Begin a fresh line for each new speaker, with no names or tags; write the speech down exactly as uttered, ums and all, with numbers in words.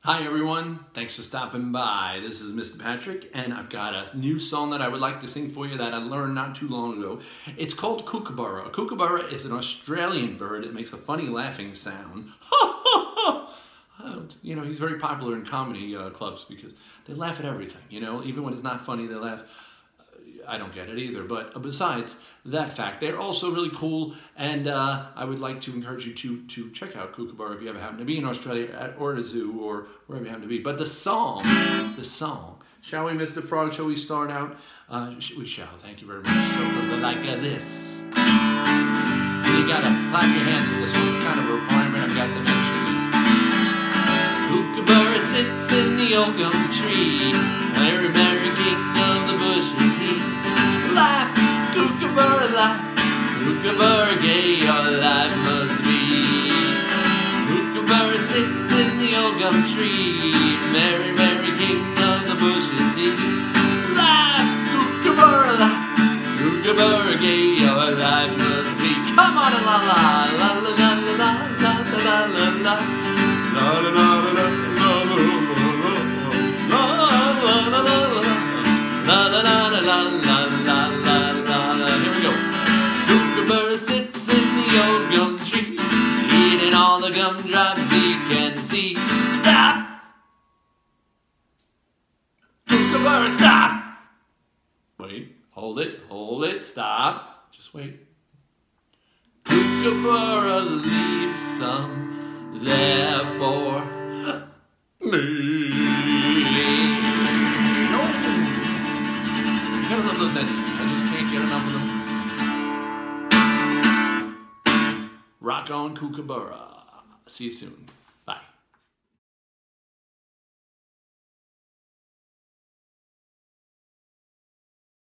Hi everyone, thanks for stopping by. This is Mister Patrick and I've got a new song that I would like to sing for you that I learned not too long ago. It's called Kookaburra. A kookaburra is an Australian bird. It makes a funny laughing sound. You know, he's very popular in comedy uh, clubs because they laugh at everything, you know, even when it's not funny they laugh. I don't get it either, but besides that fact, they're also really cool, and uh, I would like to encourage you to to check out Kookaburra if you ever happen to be in Australia at, or at a zoo or wherever you happen to be. But the song, the song, shall we, Mister Frog? Shall we start out? Uh, we shall. Thank you very much. So it goes like uh, this. You gotta clap your hands for this one. It's kind of a requirement I've got to mention. Kookaburra sits in the old gum tree, Mary, Mary, king of the bushes he. Laugh, Kookaburra, laugh, Kookaburra, gay your life must be. Kookaburra sits in the old gum tree, Mary, Mary, king of the bushes he. Laugh, Kookaburra, laugh, Kookaburra, gay your life must be. Come on, la la la la la la la la la la la. La la la la la la la la la. Here we go. Kookaburra sits in the old gum tree, eating all the gumdrops he can see. Stop! Kookaburra, stop! Wait, hold it, hold it, stop. Just wait. Kookaburra leaves some there for me. No. I gotta love those endings. I just can't get enough of them. Rock on, Kookaburra. See you soon.